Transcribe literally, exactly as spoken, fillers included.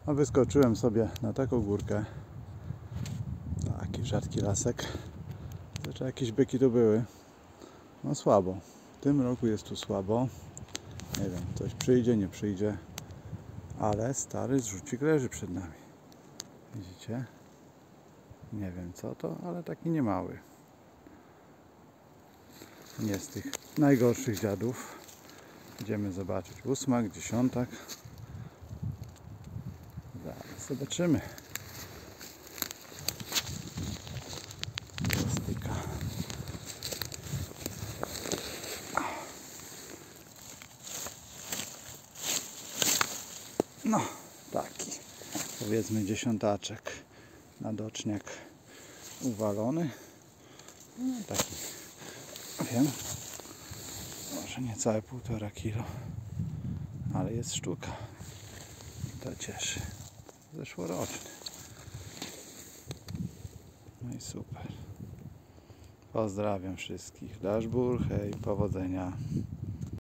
A wyskoczyłem sobie na taką górkę. Taki rzadki lasek. Znaczy jakieś byki tu były. No słabo. W tym roku jest tu słabo. Nie wiem, coś przyjdzie, nie przyjdzie. Ale stary zrzucik leży przed nami. Widzicie? Nie wiem co to, ale taki niemały. Nie z tych najgorszych dziadów. Idziemy zobaczyć ósmak, dziesiątak. Zaraz zobaczymy. Plastyka. No, taki powiedzmy dziesiątaczek. Nadoczniak uwalony. No, taki, wiem, może niecałe półtora kilo, ale jest sztuka. To cieszy. Zeszłoroczny. No i super. Pozdrawiam wszystkich. Daszbur, hej, powodzenia.